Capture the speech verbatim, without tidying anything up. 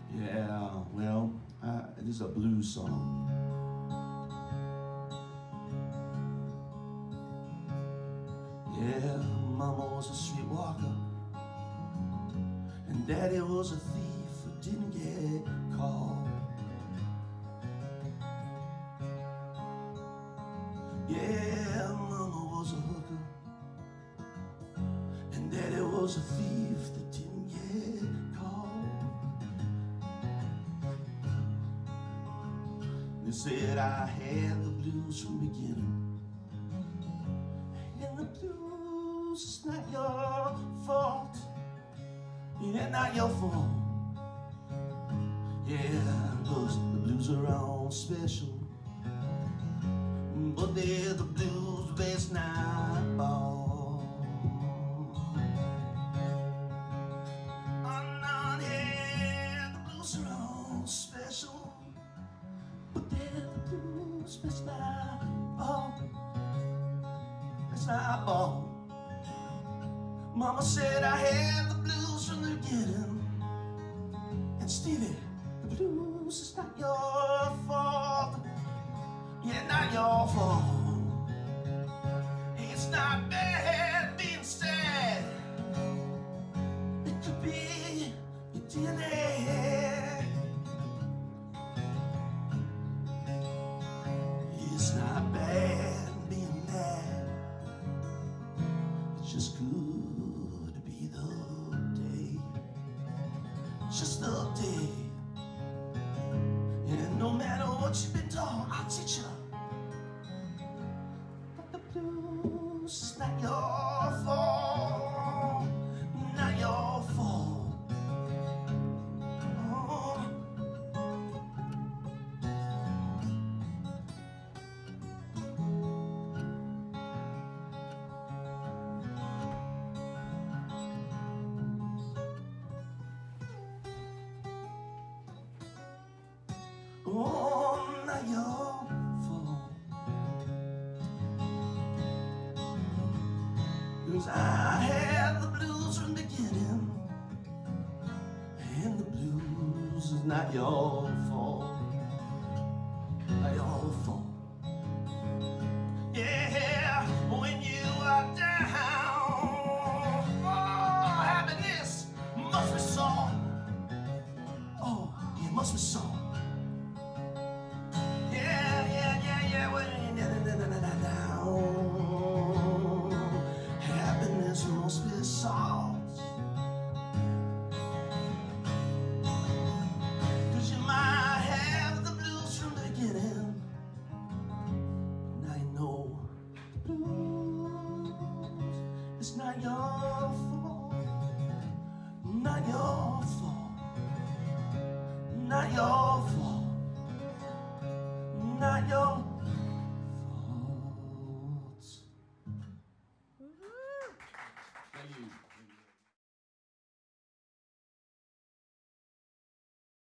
Yeah, well, uh, this is a blues song. Yeah, Mama was a streetwalker, and Daddy was a thief who didn't get caught. Yeah, Mama was a hooker, and Daddy was a thief that didn't get caught. They said I had the blues from the beginning, and the blues is not your fault. Yeah, not your fault. Yeah, those the blues are all special, but they're the blues best night ball. Oh no, yeah, the blues are all special, but they're the blues best night ball. Best night ball. Mama said I had the blues from the beginning, and Stevie, the blues is not your fault. Yeah, not your fault. It's not bad being sad. It could be your D N A. It's not bad being mad. It's just good to be the day. Just the day. And no matter what you've been taught, I'll teach you. But the blues is not your fault. Not your fault. Oh. Oh, not your fault. 'Cause I had the blues from the beginning, and the blues is not your fault. Not your fault. Yeah, when you are down, oh, happiness must be song. Oh, it must be song. Happiness must be salt, 'cause you might have the blues from the beginning, but now you know the blues. It's not your fault. Not your fault. Not your fault. Not your